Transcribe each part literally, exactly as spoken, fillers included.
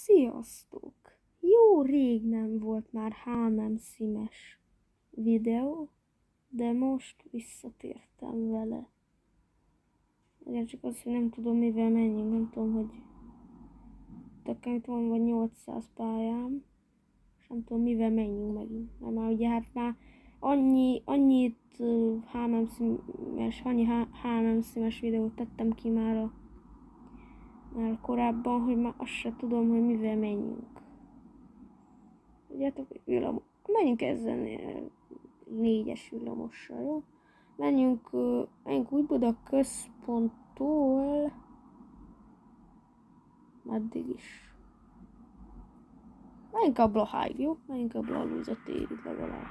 Sziasztok! Jó rég nem volt már há em em Sims videó, de most visszatértem vele. Igen, csak az, hogy nem tudom mivel menjünk, nem tudom, hogy nekem itt van vagy nyolcszáz pályám, és nem tudom mivel menjünk megint. Mert már ugye hát már annyi, annyit uh, há em em Sims, annyi há em em Sims videót tettem ki már a már korábban, hogy már azt se tudom, hogy mivel menjünk. Tudjátok, hogy villamos. Menjünk ezzel négyes villamossal, jó? Menjünk, uh, menjünk Újbuda központtól meddig is. Menjünk a Blaháig, jó? Menjünk a Blahalúza térig legalább.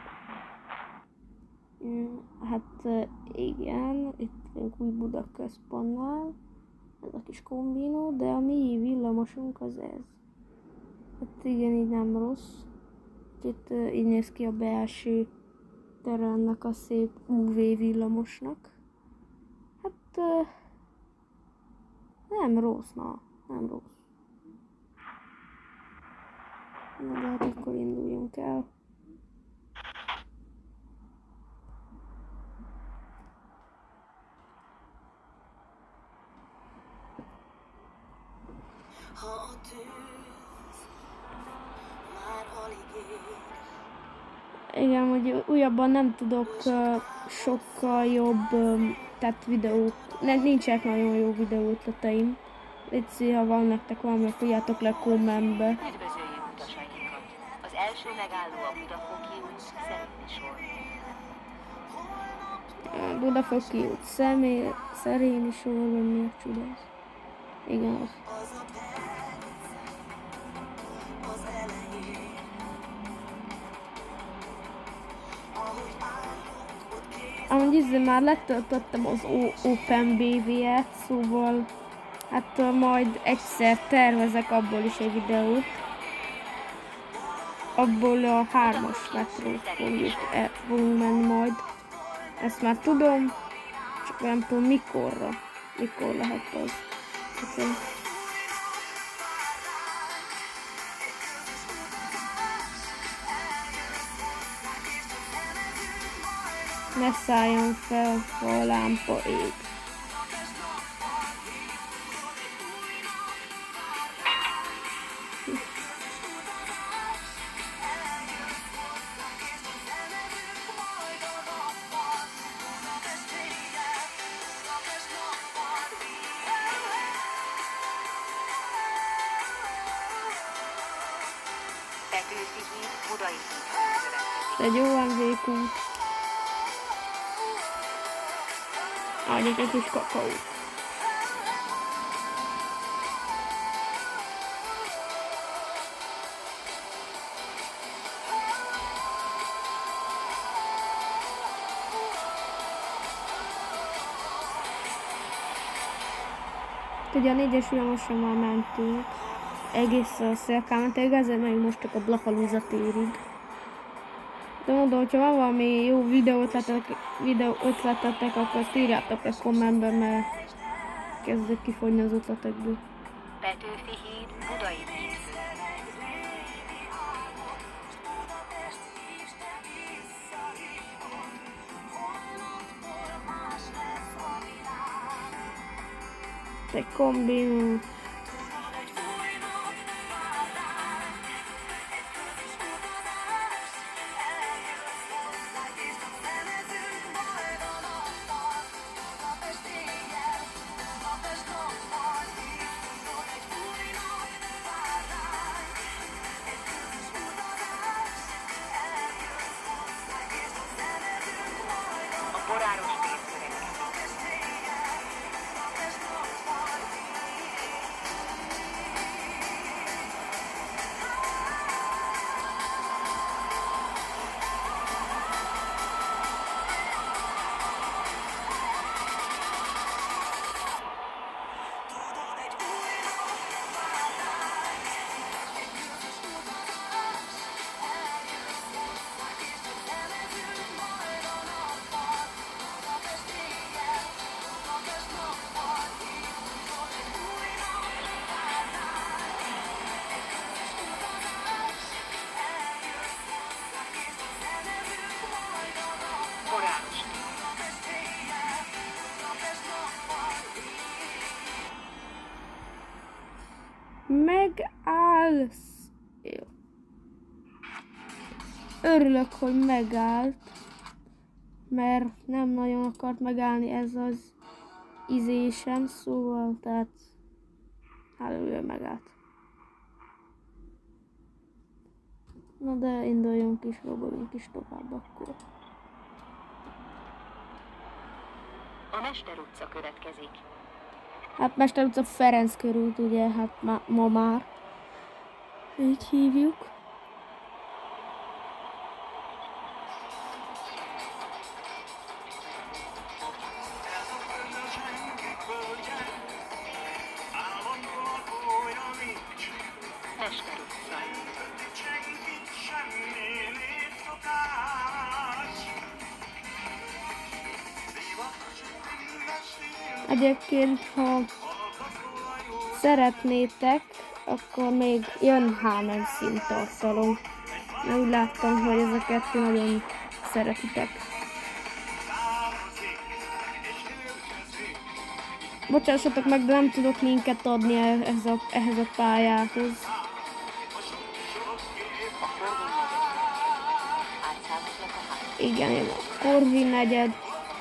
Mm, hát uh, igen, itt vagyunk Újbuda központnál. Ez a kis kombinó, de a mi villamosunk az ez. Hát igen, így nem rossz. Itt uh, így néz ki a belső tere ennek a szép ú vé villamosnak. Hát uh, nem rossz, na, nem rossz. Na, de hát akkor induljunk el. Igen, hogy újabban nem tudok uh, sokkal jobb um, tehát videók, ne, nincsenek nagyon jó videótleteim. Légy, ha van nektek valami, írjátok le kommentbe. Üdvözöljük utasainkat! Az első megálló a Budafoki út, Szerémi sor. A Budafoki út, személy, Szerémi sorban mi a csodás? Igen, az. Amúgy izé már letöltöttem az Open bé vé-et, szóval hát majd egyszer tervezek abból is egy videót. Abból a hármas metrót fogjuk, el, fogunk menni majd. Ezt már tudom, csak nem tudom mikorra. Mikor lehet az. Okay. Ne szálljon fel, ha a lámpa ég. Petőfi híd, Budai híd. Egy jó emlékünk. Adjuk egy kis kakaót. Ugye a négyes villamosra már mentünk. Egész a Szélkámmentig, ezért megyünk most csak a Blahalúza térig. De mondom, hogyha van valami jó videó ötletetek, videó ötletetek, akkor azt írjátok a kommentben, mert kezdek kifogyni az ötletekből. Petőfi híd, Budai híd. Egy kombinó. A boráros tér. Megállsz. Jó. Örülök, hogy megállt. Mert nem nagyon akart megállni ez az izésem, szóval, tehát hálója megállt. Na de induljunk is, roboljunk is tovább akkor. A Mester utca következik. Hát Mester utca Ferenc körút, ugye, hát ma, ma már így hívjuk. Mester utca. Egyébként, ha szeretnétek, akkor még jön Hámen színtartalom. Mert úgy láttam, hogy ezeket nagyon szeretitek. Bocsássatok meg, de nem tudok linket adni ehhez a, ehhez a pályához. Igen, én a Corvin negyed.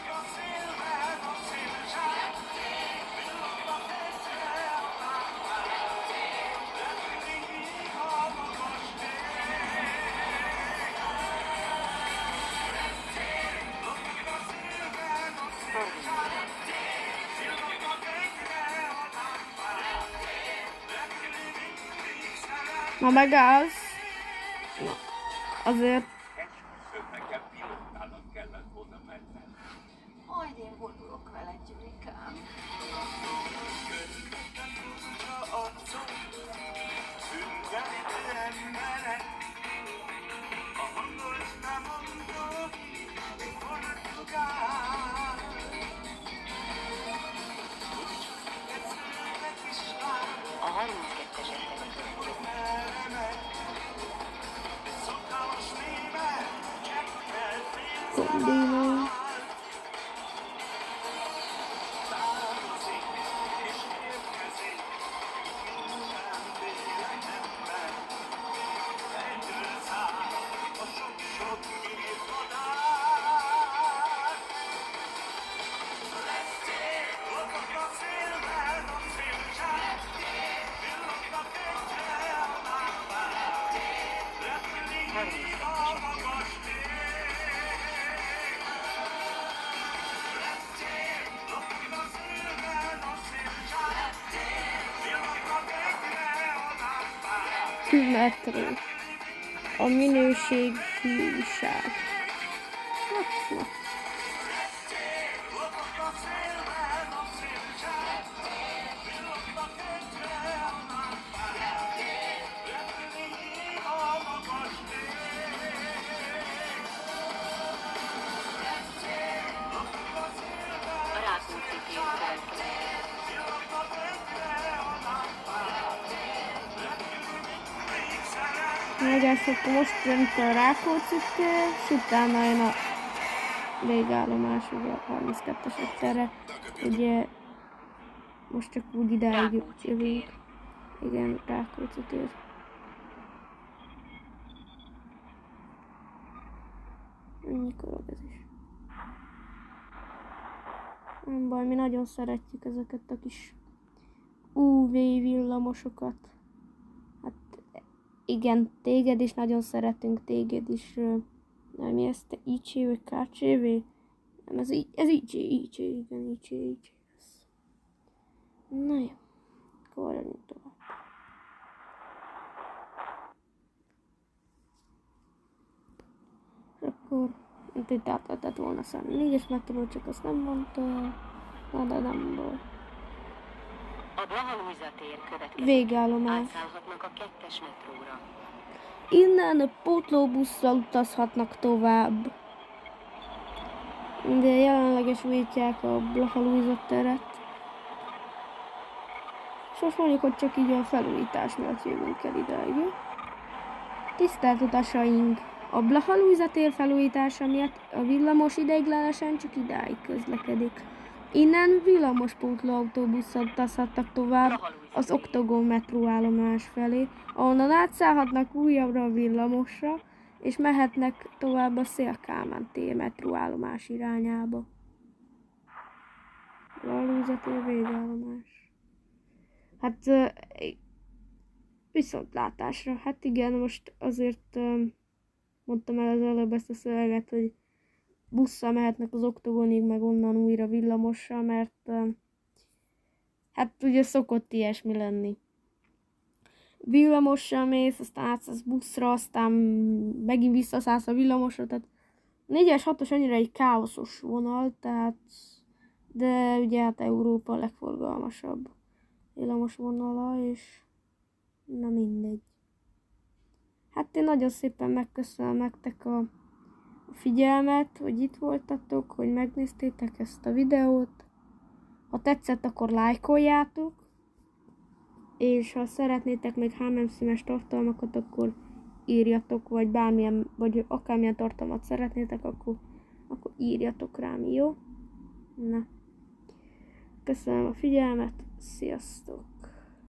Na megállsz. Na, azért. Majd én vonulok vele, Gyurikám. A harminckettesek következik. Kombinál. Metró. A minőség hűság. Hát, na. A Rákóczi tér következik. Megállt, akkor most jön itt a Rákóczi tér, és utána jön a végállomás, ugye a harminckettesek tere. Ugye most csak úgy idáig jövünk. Igen, Rákóczi tér. Ennyi korog ez is. Nem baj, mi nagyon szeretjük ezeket a kis ú vé villamosokat. Hát igen, téged is nagyon szeretünk, téged is. Nem, mi ezt í cé vagy ká cé vé? Nem, ez, ez í cé, í cé, igen, í cé, í cé. Na jó, akkor haladjunk tovább. Akkor itt át lehetett volna szállni négyes metró, csak azt nem mondta. Na de nem baj. A Blaha-Lujza tér következik. Végállomás. Átszállhatnak a kettes metróra. Innen pótlóbusszal utazhatnak tovább. De jelenleges vétják a Blaha-Lujza teret. És most mondjuk, hogy csak így a felújítás miatt jövünk el idáig. Tisztelt utasaink! A Blaha-Lujza tér felújítása miatt a villamos ideiglenesen csak idáig közlekedik. Innen villamospótló autóbusszal utazhatnak tovább. az Oktogon metróállomás felé, ahonnan átszállhatnak újabbra a villamosra, és mehetnek tovább a Széll-Kálmán tér metróállomás irányába. Valóza tér végállomás. Hát viszontlátásra. Hát igen, most azért mondtam el az előbb ezt a szöveget, hogy busszal mehetnek az Oktogonig, meg onnan újra villamosra, mert hát ugye szokott ilyesmi lenni. Villamossal mész, aztán átszállsz buszra, aztán megint visszaszállsz a villamosra, tehát négyes, hatos annyira egy káoszos vonal, tehát de ugye hát Európa a legforgalmasabb villamos vonala, és na mindegy. Hát én nagyon szépen megköszönöm nektek a figyelmet, hogy itt voltatok, hogy megnéztétek ezt a videót. Ha tetszett, akkor lájkoljátok, és ha szeretnétek még há em címes tartalmakat, akkor írjatok, vagy bármilyen, vagy akármilyen tartalmat szeretnétek, akkor, akkor írjatok rám, jó? Na. Köszönöm a figyelmet, sziasztok!